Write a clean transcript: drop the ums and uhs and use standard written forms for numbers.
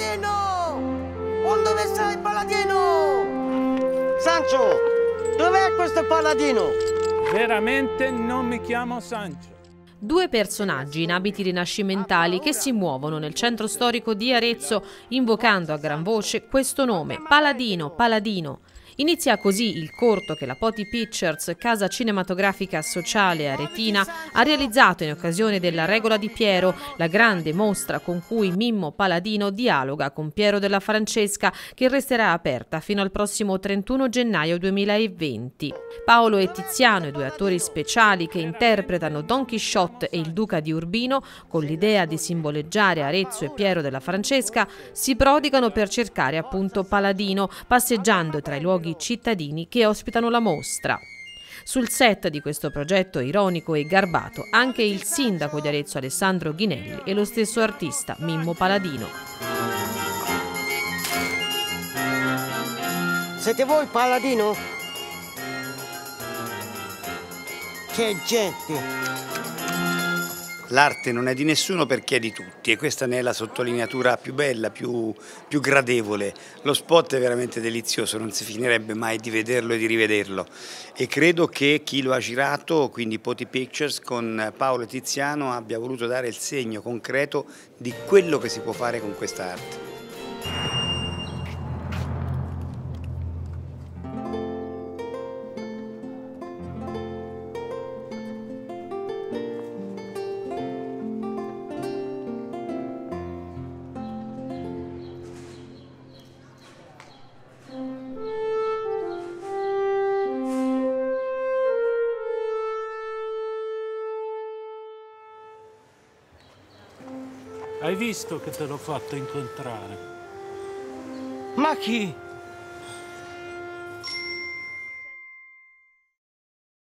Paladino! Dove sei, Paladino? Sancho, dov'è questo Paladino? Veramente non mi chiamo Sancho. Due personaggi in abiti rinascimentali che si muovono nel centro storico di Arezzo invocando a gran voce questo nome, Paladino, Paladino. Inizia così il corto che la Poti Pictures, casa cinematografica sociale aretina, ha realizzato in occasione della Regola di Piero, la grande mostra con cui Mimmo Paladino dialoga con Piero della Francesca, che resterà aperta fino al prossimo 31 gennaio 2020. Paolo e Tiziano, i due attori speciali che interpretano Don Chisciotte e il Duca di Urbino, con l'idea di simboleggiare Arezzo e Piero della Francesca, si prodigano per cercare appunto Paladino, passeggiando tra i luoghi cittadini che ospitano la mostra. Sul set di questo progetto ironico e garbato anche il sindaco di Arezzo Alessandro Ghinelli e lo stesso artista Mimmo Paladino. Siete voi Paladino? Che gente! L'arte non è di nessuno perché è di tutti e questa ne è la sottolineatura più bella, più gradevole. Lo spot è veramente delizioso, non si finirebbe mai di vederlo e di rivederlo e credo che chi lo ha girato, quindi Poti Pictures con Paolo e Tiziano, abbia voluto dare il segno concreto di quello che si può fare con questa arte. Hai visto che te l'ho fatto incontrare? Ma chi?